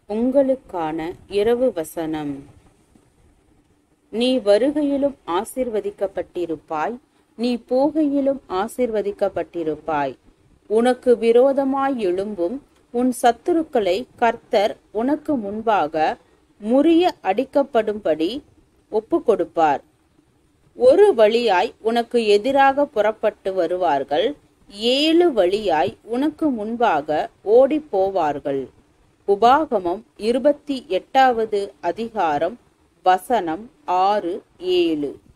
உங்களுக்கான இரவு வசனம். நீ வருகையிலும் ஆசீர்வதிக்கப்பட்டிருப்பாய், நீ போகையிலும் ஆசீர்வதிக்கப்பட்டிருப்பாய். உனக்கு விரோதமாய் எழும்பும் உன் சத்துருக்களை கர்த்தர் உனக்கு முன்பாக முறிய அடிக்கப்படும்படி ஒப்பு கொடுப்பார். ஒரு வழியாய் உனக்கு எதிராக புறப்பட்டு வருவார்கள், 7 வழியாய் உனக்கு முன்பாக ஓடி போவார்கள். உபாகமம் 28வது அதிகாரம் வசனம் 6, 7.